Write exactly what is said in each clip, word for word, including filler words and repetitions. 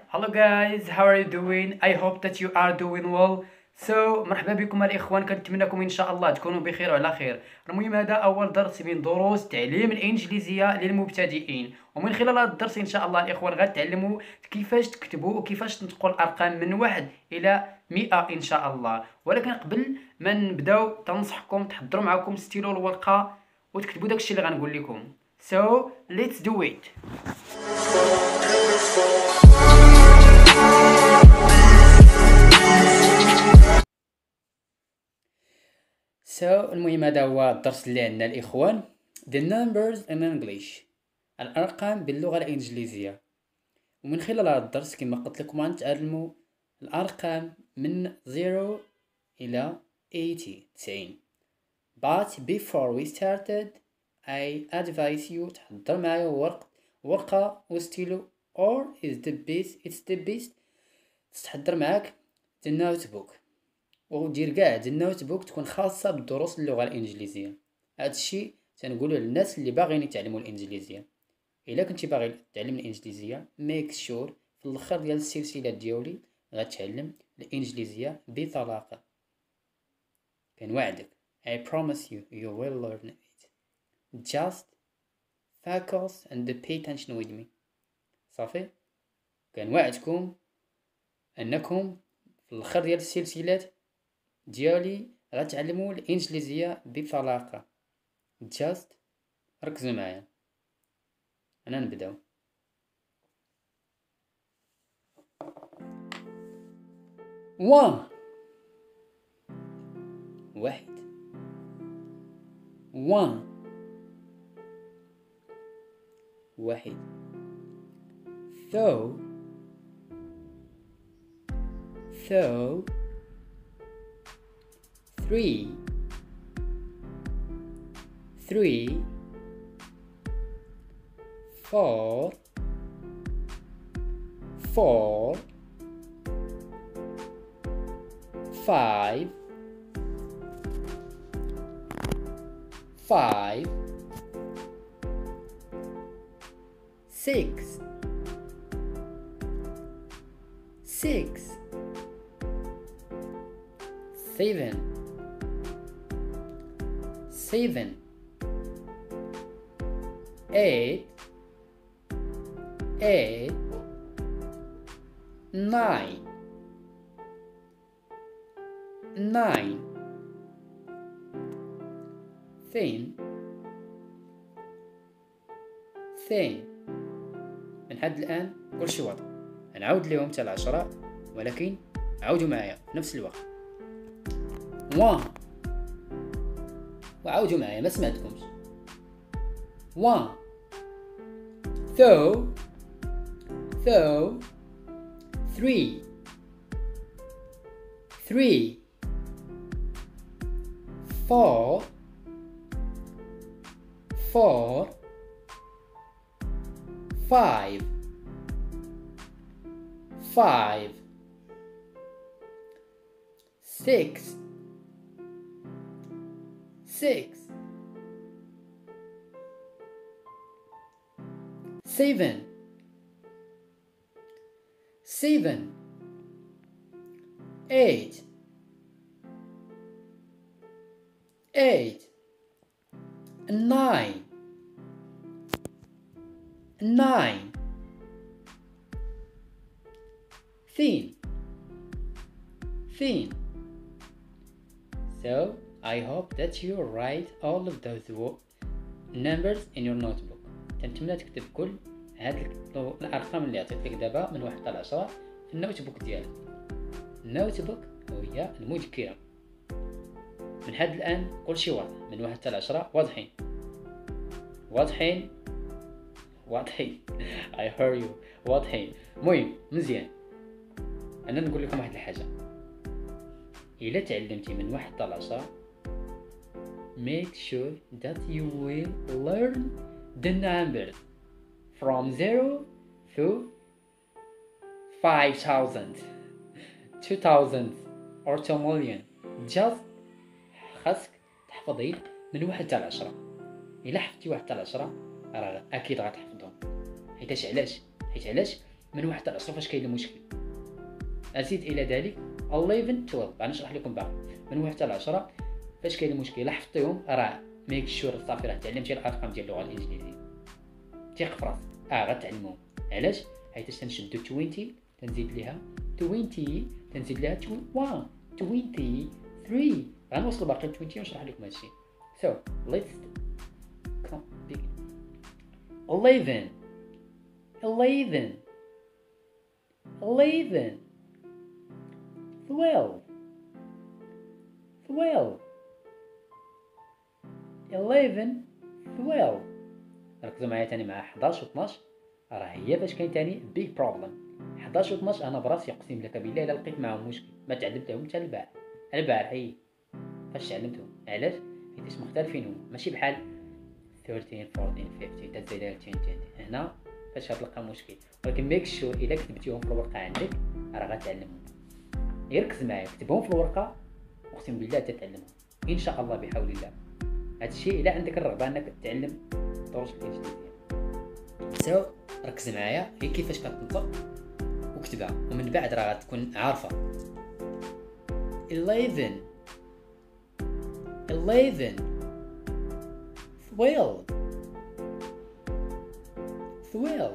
Hello guys, how are you doing? I hope that you are doing well. So مرحبا بكم الإخوان، كنتمنىكم إن شاء الله تكونوا بخير وعلى خير. المهم هذا أول درس من دروس تعليم الإنجليزية للمبتدئين، ومن خلال هذا الدرس إن شاء الله الإخوان غتعلموا كيفاش تكتبوا وكيفاش تنطقوا الأرقام من واحد إلى مئة إن شاء الله. ولكن قبل ما نبداو تنصحكم تحضروا معكم ستيلو والورقة وتكتبوا داكشي اللي غنقول لكم. So let's do it. So المهم هذا هو الدرس اللي عندنا الإخوان. The numbers in English، الأرقام باللغة الإنجليزية. ومن خلال هذا الدرس كما قلت لكم غنتعلموا الأرقام من zero إلى eighty تسعين. But before we started I advise you تحضر معايا ورق ورقة وستيلو or is the best it's the best تحضر معاك the notebook ودير كاع النوت بوك تكون خاصة بدروس اللغة الإنجليزية. هذا الشيء تنقوله للناس اللي باغيين يتعلموا الإنجليزية. إلا كنتي باغي تعلم الإنجليزية make sure في الآخر ديال السلسلة ديالي غتعلم الإنجليزية بطلاقة. كنوعدك I promise you you will learn it. Just focus and pay attention with me. صافي كنوعدكم أنكم في الآخر ديال السلسلات ديالي غتعلموا الانجليزيه بطلاقه. جاست ركزوا معايا. انا نبداو. وان واحد وان واحد ثو ثو three three four four five five six six seven seven eight eight nine nine thin thin. من حد الآن كل شيء واضح. نعاود لهم حتى العشرة ولكن عاودوا معايا في نفس الوقت. one وعاودوا معايا ما سمعتكمش. one two two three three four four five five six six seven seven eight eight nine nine thin thin. So I hope that you write all of those numbers in your notebook. تنتمنى تكتب كل هاد الارقام اللي عطيتك دابا من واحد حتى لعشرة في النوت بوك ديالك. النوت بوك هي المذكره. من حد الان كل شيء واضح من واحد حتى لعشرة. واضحين واضحين واضحين I heard you. واضحين. المهم مزيان. انا نقول لكم واحد الحاجه. الا تعلمتي من واحد حتى لعشرة make sure that you will learn the numbers from zero to five thousand two thousand or two million. just خاصك تحفظي من واحد حتى لعشرة. الا حفظتي واحد حتى لعشرة راه اكيد غتحفظهم. حيتاش علاش حيت علاش من واحد حتى عشرة فاش كاين المشكل. ازيد الى ذلك eleven twelve غادي نشرح لكم باقي من واحد حتى عشرة فاش كاين المشكل. لا حفظتيهم راه ميك شور صافي راه تعلمتي الارقام ديال اللغه الانجليزيه. ثق في راسك اه غتعلمهم. علاش؟ حيت تنشدو عشرين تنزيد ليها عشرين تنزيد ليها واحد عشرين ثلاثة غنوصلوا باقي ل عشرين ونشرح لكم هادشي. so let's come begin. eleven eleven eleven twelve twelve eleven twelve. ركزوا معايا تاني مع حداش و اثناش راه هي فاش كاين تاني بيج بروبليم. حداش و اثناش انا براسي اقسم لك بالله الا لقيت معاهم مشكل ما تعلمتهم حتى البارح. البارح هي فاش تعلمتهم. علاش؟ حيت مختلفين هما ماشي بحال ثلاثة عشر أربعطاش خمسطاش تزيد عشرين ثلاثين هنا فاش غتلقى مشكل. ولكن ميك شور الا كتبتيهم في الورقه عندك راه غتعلمهم. يركز معايا كتبهم في الورقه اقسم بالله تتعلمهم ان شاء الله بحول الله. هادشي الا عندك الرغبه انك تتعلم الدروس الانجليزيه. سو ركز معايا هي كيفاش كتنطق وكتبها ومن بعد راه غتكون عارفه. eleven eleven twelve twelve.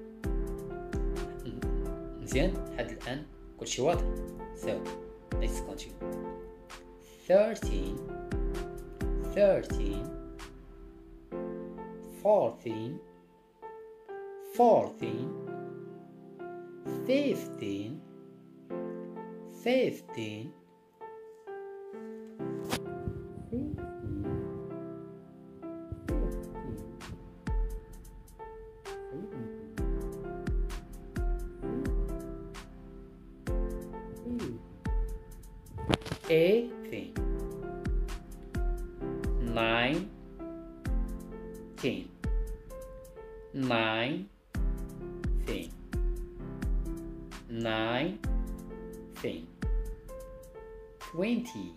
مزيان لحد الان كلشي واضح. so let's continue. thirteen thirteen fourteen fourteen fifteen fifteen eighteen nineteen nineteen nineteen twenty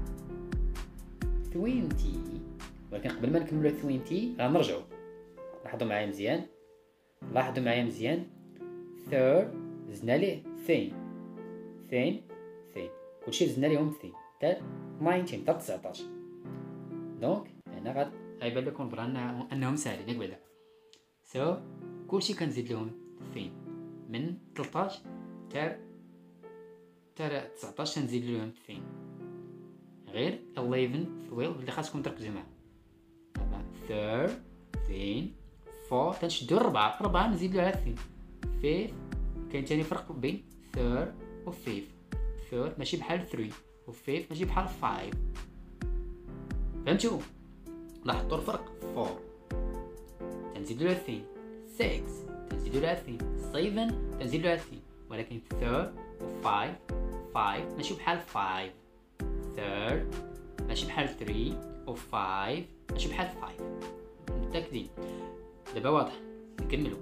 twenty. ولكن قبل ما نكملو عشرين غنرجعو. لاحظوا معايا مزيان لاحظوا معايا مزيان third زدنا ليه ثين ثين ثين كلشي زدنا ليهم ثين حتى تسعطاش حتى تسعطاش. دونك هنا غاد غيبان لكم بغا انهم ساهلين ياك بعدا. سو كلشي كنزيد لهم ثين من ثلاثطاش حتى حتى تسعطاش تنزيد لهم ثين غير eleven twelve اللي خاصكم تركزوا معاه. third ثين four تنشدو الربعة ربعة نزيد لها ثين fifth كاين تاني فرق بين third و fifth. third ماشي بحال three و fifth ماشي بحال five. فهمتوا؟ لاحظتوا الفرق؟ four تنزيدو لها ثين six تنزيدو لها ثين seven تنزيدو لها ثين. ولكن third و five five ماشي بحال five. third ماشي بحال three و five ماشي بحال five. متأكدين؟ دابا واضح نكملو.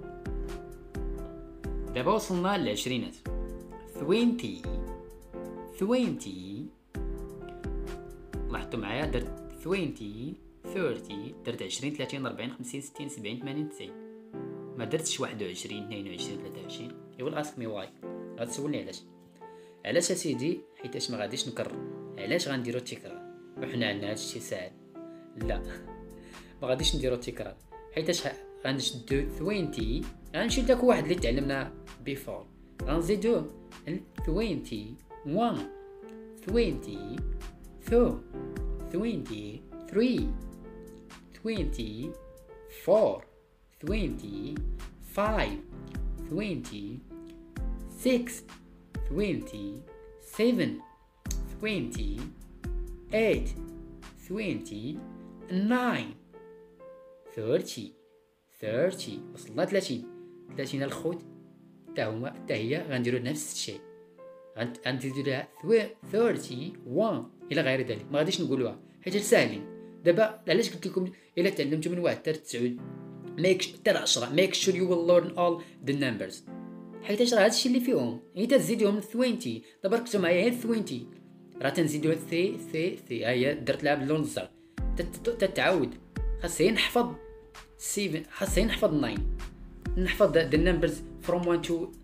دابا وصلنا للعشرينات. twenty twenty لاحظتوا معايا درت twenty thirty درت عشرين ثلاثين أربعين خمسين ستين سبعين ثمانين تسعين ما درتش واحد وعشرين اثنين وعشرين ثلاثة وعشرين. You will ask me why. غتسولني علاش. علاش اسيدي؟ حيتاش ما غاديش نكرر. علاش غنديرو التكرار وحنا عندنا هادشي ساهل؟ لا ما غاديش نديرو التكرار حيتاش غنشدو twenty غنشد داك واحد اللي تعلمنا before غنزيدو twenty one twenty two twenty three twenty four twenty five twenty six twenty seven twenty eight twenty nine thirty thirty وصلنا ثلاثين ثلاثين الخوت حتى هما حتى هي غنديرو نفس الشيء. غنديرو لها thirty one الى غير ذلك. ما غاديش نقولوها حيت ساهلين. دابا علاش قلت لكم الا تعلمتوا من واحد حتى تسعود ميك حتى عشرة make sure you will learn all the numbers حيت راه هادشي اللي فيهم. هي تزيدهم twenty. دابا ركزوا معايا هي twenty راه تنزيدوها ثي ثي ثي هي درت لها باللون الزرق تتعاود. خاصني نحفظ seven خاصني نحفظ nine نحفظ the numbers from one to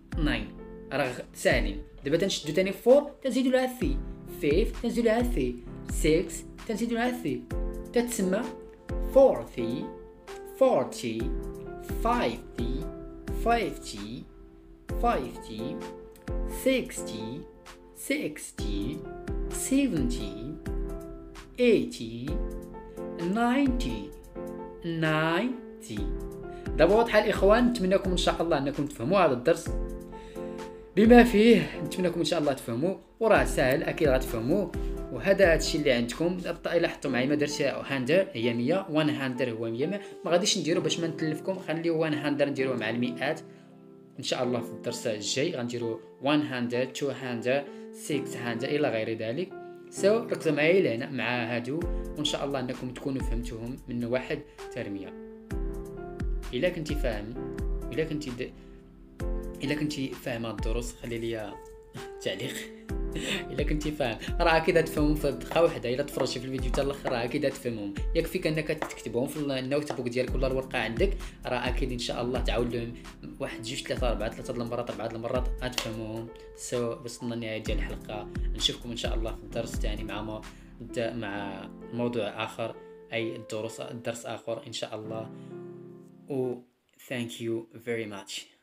ناين راه ساهلين. دابا تنشدو تاني فور تنزيدو لها ثي، فايف تنزيدو لها ثي، سيكس تنزيدو لها ثي، تتسمى فورتي، فورتي، فايفتي، فايفتي، فايفتي، سيكستي، سيكستي، سيفنتي، ايتي، ناينتي، ناينتي. دابا واضحه الاخوان، نتمنىكم ان شاء الله انكم تفهموا هذا الدرس بما فيه، نتمنىكم ان شاء الله تفهموا، وراه ساهل اكيد غتفهموه. وهذا هادشي اللي عندكم. الا لاحظتوا معايا ما درتش هاندر هي مية، وان هاندر هو مية، ما غاديش نديرو باش ما نتلفكم، خليو وان هاندر نديروه مع المئات ان شاء الله. في الدرس الجاي غنديرو واحد هاندر، اثنين هاندر، ستة هاندر الى غير ذلك. سو ركزوا معايا لهنا مع هادو، وان شاء الله انكم تكونوا فهمتوهم من واحد ترميه. الا كنتي فاهم، الا كنتي د... الا كنتي فاهم هاد الدروس خلي لي تعليق. الا كنتي فاهم راه اكيد تفهمهم في دقه واحده. الا تفرجتي في الفيديو حتى الاخر راه اكيد تفهمهم. يكفيك انك تكتبهم في النوت بوك ديالك ولا الورقه عندك، راه اكيد ان شاء الله تعاود لهم واحد جوج ثلاثه اربعه ثلاثه المرات اربعه المرات غتفهموهم. سو وصلنا لنهايه ديال الحلقه، نشوفكم ان شاء الله في الدرس الثاني مع مو... مع موضوع اخر، اي الدروس الدرس اخر ان شاء الله. و thank you very much.